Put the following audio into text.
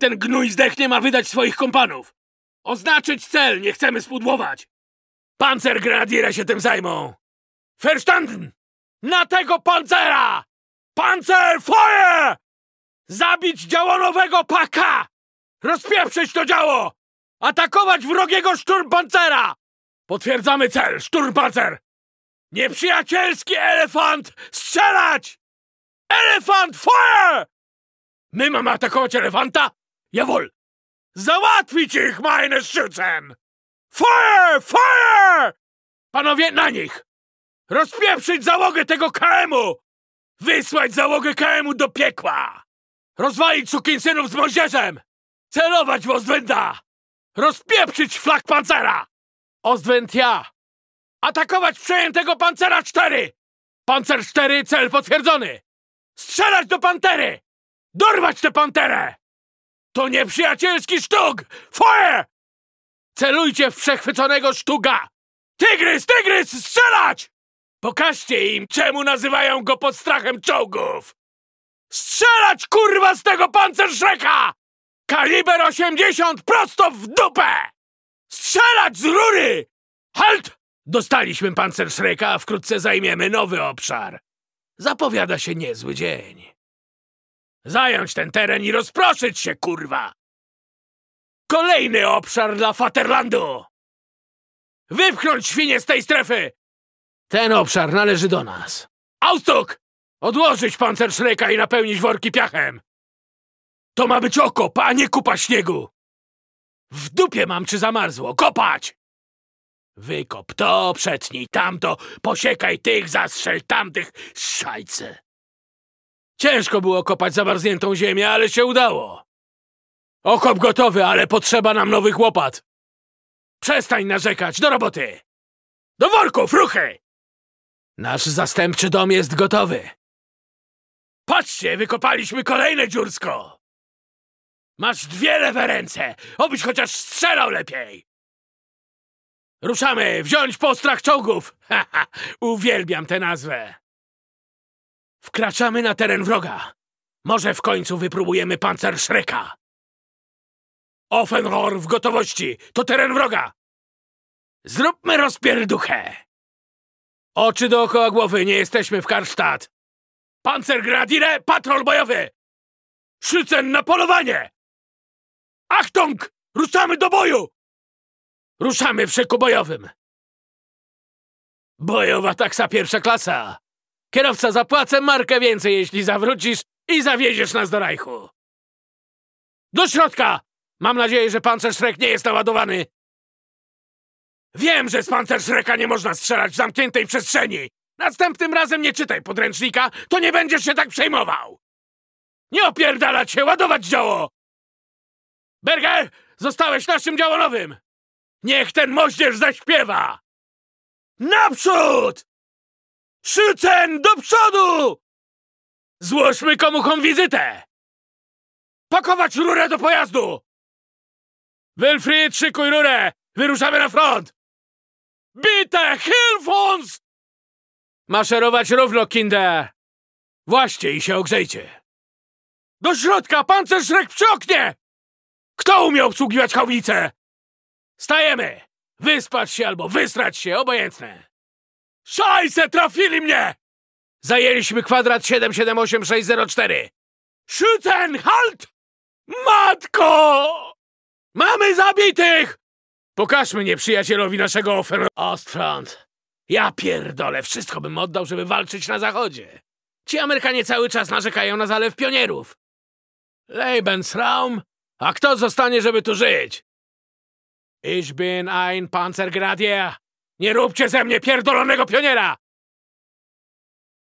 ten gnój zdechnie, ma wydać swoich kompanów. Oznaczyć cel, nie chcemy spudłować. Panzergrenadiere się tym zajmą. Verstanden! Na tego pancera! Panzerfeuer! Zabić działonowego paka! Rozpieprzyć to działo! Atakować wrogiego szturmpancera! Potwierdzamy cel, szturmpancer! Nieprzyjacielski elefant! Strzelać! Elefant feuer! My mamy atakować elefanta? Jawohl! Załatwić ich, meine Schützen! Feuer! Feuer! Panowie, na nich! Rozpieprzyć załogę tego KM-u! Wysłać załogę KM-u do piekła! Rozwalić sukinsynów z moździerzem! Celować w Ostwenda! Rozpieprzyć flag pancera! Ostwend ja! Atakować przejętego pancera 4! Pancer 4, cel potwierdzony! Strzelać do pantery! Dorwać tę panterę! To nieprzyjacielski sztug! Feuer! Celujcie w przechwyconego sztuga! Tygrys! Tygrys! Strzelać! Pokażcie im, czemu nazywają go pod strachem czołgów! Strzelać, kurwa, z tego pancerszreka! Kaliber 80 prosto w dupę! Strzelać z rury! Halt! Dostaliśmy pancerszreka, a wkrótce zajmiemy nowy obszar. Zapowiada się niezły dzień. Zająć ten teren i rozproszyć się, kurwa! Kolejny obszar dla Vaterlandu! Wypchnąć świnie z tej strefy! Ten obszar należy do nas. Austuk! Odłożyć pancerszreka i napełnić worki piachem! To ma być okop, a nie kupa śniegu! W dupie mam, czy zamarzło! Kopać! Wykop to, przetnij tamto, posiekaj tych, zastrzel tamtych, szajce! Ciężko było kopać zamarzniętą ziemię, ale się udało. Okop gotowy, ale potrzeba nam nowych łopat. Przestań narzekać, do roboty! Do worków, ruchy! Nasz zastępczy dom jest gotowy. Patrzcie, wykopaliśmy kolejne dziursko! Masz 2 lewe ręce, obyś chociaż strzelał lepiej! Ruszamy, wziąć postrach czołgów! Haha, uwielbiam tę nazwę! Wkraczamy na teren wroga. Może w końcu wypróbujemy pancerszreka. Offenrohr w gotowości, to teren wroga! Zróbmy rozpierduchę! Oczy dookoła głowy, nie jesteśmy w Karlstadt! Panzergrenadiere, patrol bojowy! Schützen na polowanie! Achtung! Ruszamy do boju! Ruszamy w szyku bojowym! Bojowa taksa 1. klasa! Kierowca, zapłacę markę więcej, jeśli zawrócisz i zawieziesz nas do Reichu! Do środka! Mam nadzieję, że pancerszrek nie jest naładowany! Wiem, że z pancerszreka nie można strzelać w zamkniętej przestrzeni! Następnym razem nie czytaj podręcznika, to nie będziesz się tak przejmował! Nie opierdalać się, ładować działo! Berger, zostałeś naszym działonowym! Niech ten moździerz zaśpiewa! Naprzód! Schützen do przodu! Złożmy komuchom wizytę! Pakować rurę do pojazdu! Wilfried, szykuj rurę! Wyruszamy na front! Bitte, hilf uns! Maszerować równo, Kinder! Właśnie i się ogrzejcie! Do środka, pancerszrek przy oknie! Kto umie obsługiwać hałwicę? Stajemy! Wyspać się albo wysrać się, obojętne! Szajse, trafili mnie! Zajęliśmy kwadrat 778604! Schützen, halt! Matko! Mamy zabitych! Pokażmy nieprzyjacielowi naszego Ostfront. Ja pierdolę, wszystko bym oddał, żeby walczyć na zachodzie. Ci Amerykanie cały czas narzekają na Zalew Pionierów. Lebensraum? A kto zostanie, żeby tu żyć? Ich bin ein Panzergrenadier. Nie róbcie ze mnie pierdolonego pioniera!